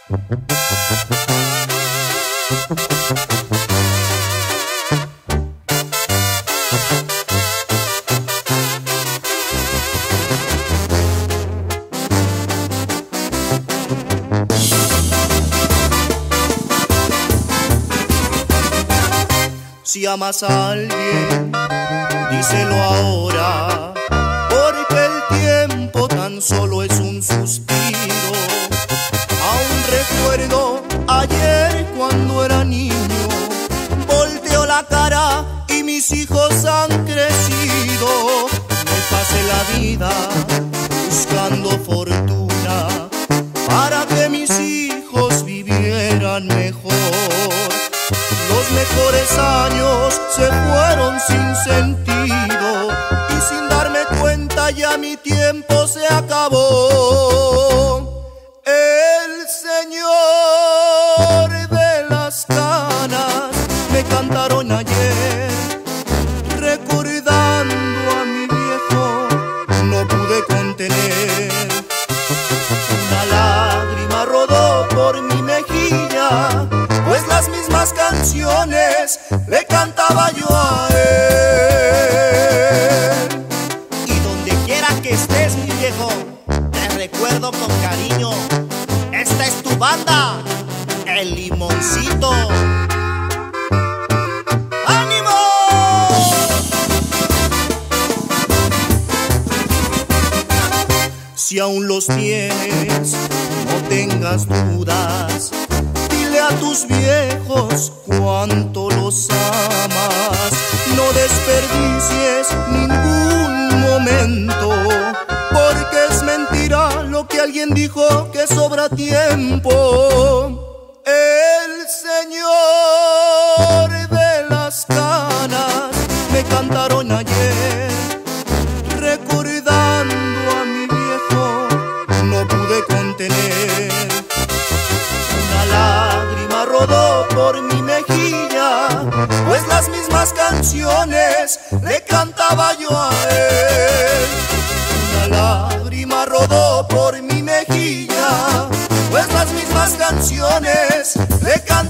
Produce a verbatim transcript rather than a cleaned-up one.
Si amas a alguien, díselo ahora, porque el tiempo tan solo es un suspiro. Aún recuerdo ayer cuando era niño, volteo la cara y mis hijos han crecido. Me pasé la vida buscando fortuna para que mis hijos vivieran mejor. Los mejores años se fueron sin sentido y sin darme cuenta ya mi tiempo se acabó. El señor de las canas me cantaron ayer, recordando a mi viejo no pude contener. Una lágrima rodó por mi mejilla, pues las mismas canciones le cantaba yo a él. Y donde quiera que estés, mi viejo, te recuerdo con cariño. Esta es tu banda, El Limoncito. ¡Ánimo! Si aún los tienes, no tengas dudas, dile a tus viejos cuánto los amas. No desperdicies ningún momento, porque es mentira lo que alguien dijo que sobra tiempo. El señor de las canas me cantaron ayer, recordando a mi viejo no pude contener. Una lágrima rodó por mi mejilla, pues las mismas canciones le cantaba yo a él. Una lágrima rodó por mi mejilla, pues las mismas canciones le cantaba